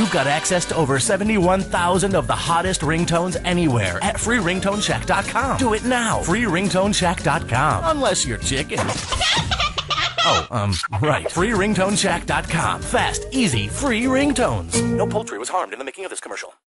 You've got access to over 71,000 of the hottest ringtones anywhere at freeringtoneshack.com. Do it now. freeringtoneshack.com. Unless you're chicken. Right. freeringtoneshack.com. Fast, easy, free ringtones. No poultry was harmed in the making of this commercial.